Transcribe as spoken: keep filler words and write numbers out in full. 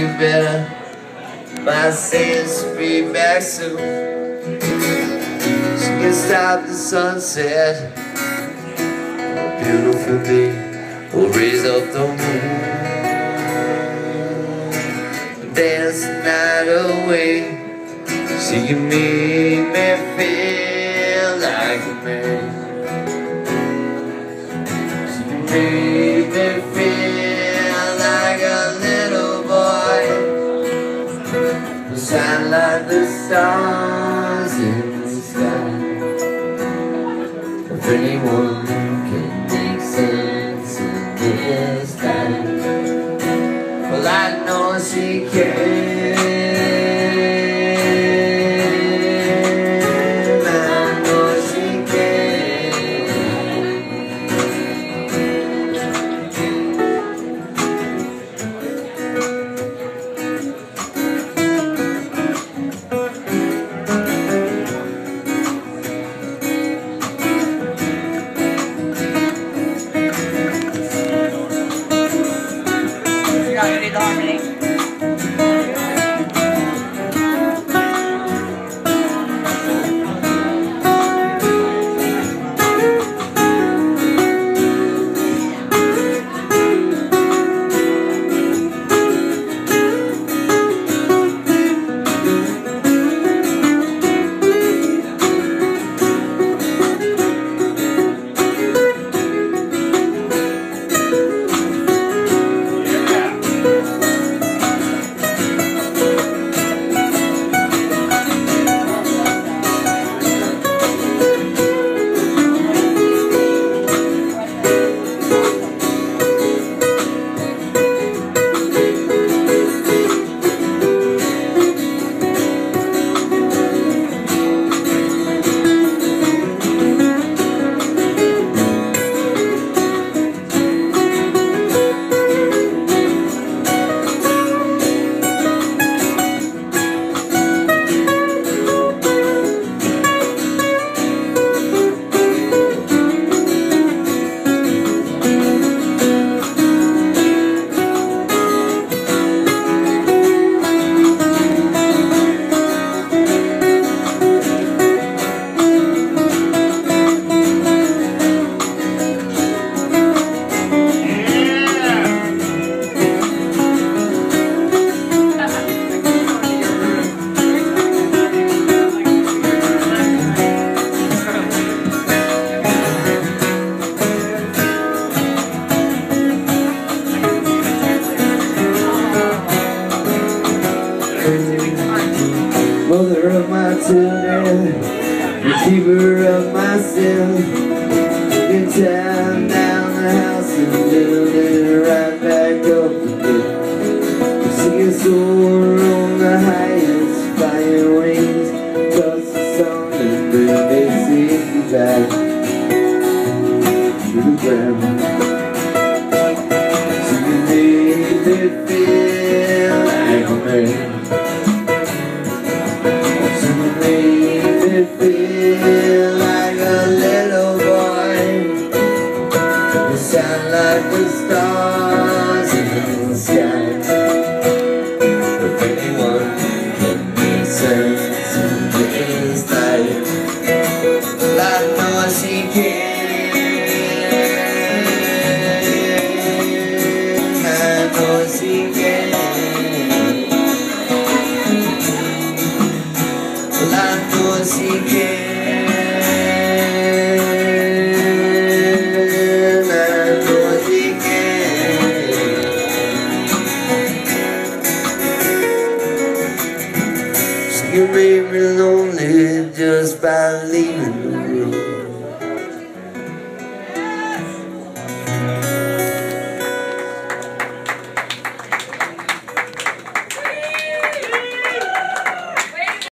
you better by saying she'll be back soon. She can stop the sunset, a beautiful day will raise up the moon, dance the night away. She can make me feel like a man. She can make me feel like a little boy, shine like the stars in the sky. If anyone can make sense in this time, well, I know she can. Mother of my children, receiver of myself, good time down the house and build it right back up again. Sing a soar on the highest fire wings, toss the song and bring me safely back to the ground. She made me feel like a man. Feel like a little boy, you sound like the stars in the sky. If anyone can make sense in this life, well, I know she can. I know she can. Well, I know she can. You made me lonely just by leaving.